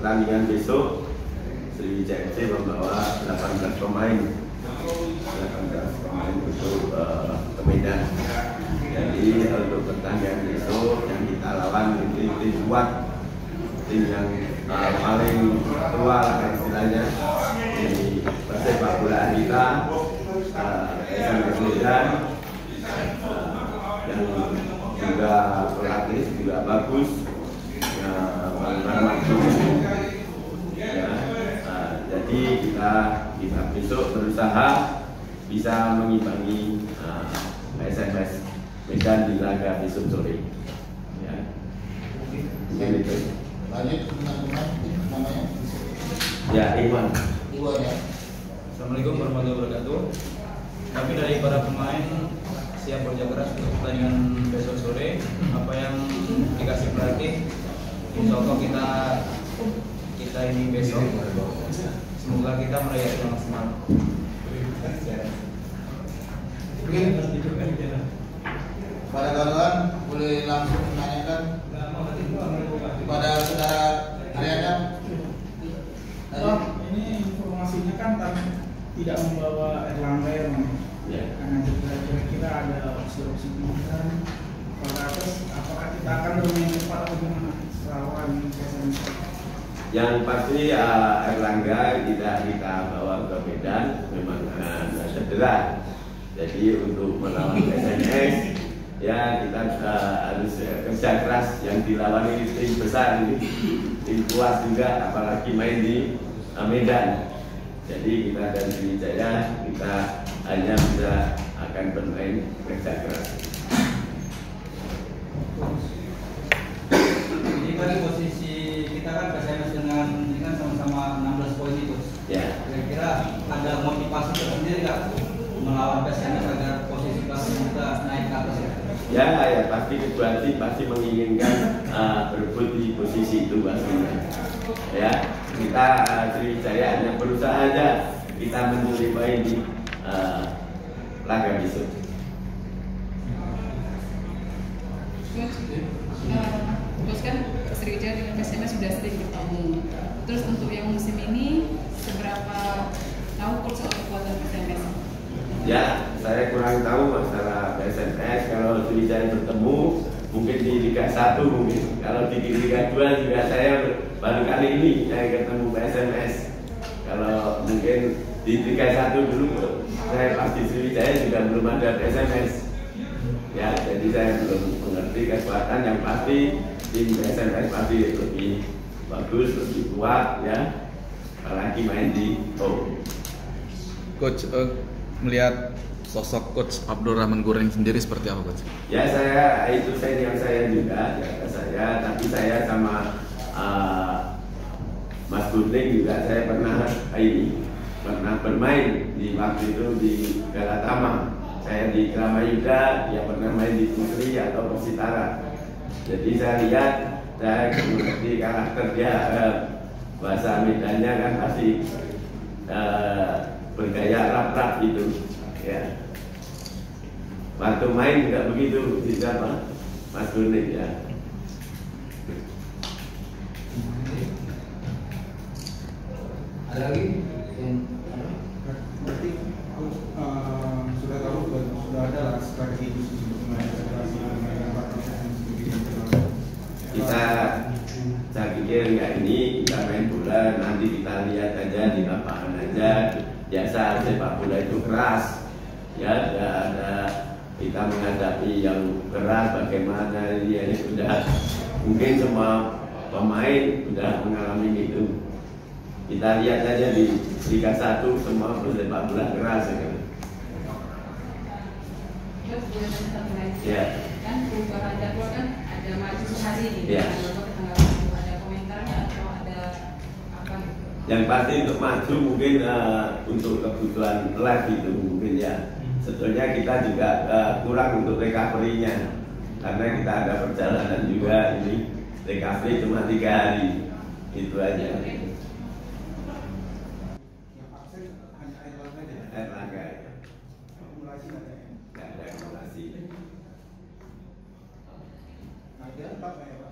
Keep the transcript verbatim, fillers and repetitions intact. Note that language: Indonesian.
pertandingan besok Sriwijaya F C membawa delapan belas pemain delapan belas pemain untuk uh, ke Medan. Jadi untuk pertandingan besok yang kita lawan itu tim kuat, tim yang uh, paling tua lah istilahnya di persepak bolaan kita, uh, S M S Medan, uh, yang juga pelatih juga bagus, uh, ya, uh, jadi kita kita besok berusaha bisa mengimbangi uh, S M S Medan di laga besok sore. Ya, mungkin itu. Lanjut teman-teman, namanya? Ya, Iwan. Iwan ya. Assalamualaikum warahmatullahi wabarakatuh. Kami dari para pemain siap kerja keras untuk pertandingan besok sore. Apa yang dikasih pelatih, insya Allah kita kita ini besok. Semoga kita meraih hasil maksimal. Pada kawan boleh langsung menanyakan kepada saudara Ariana. Oh, ini informasinya kan kami tidak membawa Erlangga ya, Ya. karena juga kira-kira ada opsi-opsi pilihan. Terus apakah kita akan bermain cepat atau bagaimana? Serawan, Yang pasti uh, Erlangga tidak kita bawa ke Medan, memang uh, cedera. Jadi untuk melawan S M S ya kita uh, harus uh, kerja keras. Yang dilawan ini tim besar, ini tim kuat juga, apalagi main di uh, Medan. Jadi kita dari Sriwijaya kita hanya bisa akan bermain kerja keras. Jadi pada posisi kita kan P S M S dengan ini kan sama-sama enam belas poin itu. Ya. Kira-kira ada motivasi tersendiri nggak melawan P S M S agar posisi klasmen kita naik ke atas ya? Ya, ya pasti kedua tim pasti menginginkan uh, berebut di posisi itu pastinya. Ya, kita uh, Sriwijaya hanya berusaha aja kita mencuri poin di uh, laga besok. Terus kan Sriwijaya dengan P S M S sudah sering bertemu. Terus untuk yang musim ini seberapa tahu kursus kekuatan P S M S? Ya, saya kurang tahu masalah P S M S. Kalau Sriwijaya bertemu mungkin di Liga satu mungkin. Kalau di Liga dua juga saya baru kali ini saya ketemu P S M S. Kalau mungkin di Liga satu dulu saya pasti Sriwijaya juga belum ada P S M S. Ya, jadi saya belum mengerti kekuatan. Yang pasti tim P S M S pasti lebih bagus, lebih kuat ya. Apalagi main di home. Coach, uh, melihat sosok Coach Abdul Rahman Goreng sendiri seperti apa, Coach? Ya, saya itu senior saya juga, ya saya. Tapi saya sama uh, Mas Gunting juga saya pernah ini pernah bermain di waktu itu di Galatama. Saya di Kramayuda, dia pernah main di Putri atau Persitara. Jadi saya lihat, saya mengerti karakter dia, uh, bahasa Medannya kan pasti uh, bergaya rap-rap gitu, ya. Waktu main juga begitu, bisa Pak Mas Gunting ya. Ada lagi yang berarti uh, sudah tahu sudah ada lah strategi khusus untuk mengantisipasi permainan partisipan Kita, saya pikir ya ini kita main bola, nanti kita lihat aja di lapangan aja. Biasa sepak bola itu keras, ya ada, ada kita menghadapi yang keras bagaimana dia ini sudah mungkin semua pemain sudah mengalami itu. Kita lihat aja di Liga satu semua sepak bola keras ya. Ya. Kan perubahan jadwal kan ada maju hari ini. Ya. Ada komentarnya atau ada apa gitu? Yang pasti untuk maju mungkin uh, untuk kebutuhan live itu mungkin ya. Sebetulnya kita juga uh, kurang untuk recovery-nya karena kita ada perjalanan juga, ini recovery cuma tiga hari itu aja. Erlangga ya. Nggak ada akumulasi. ada apa ya?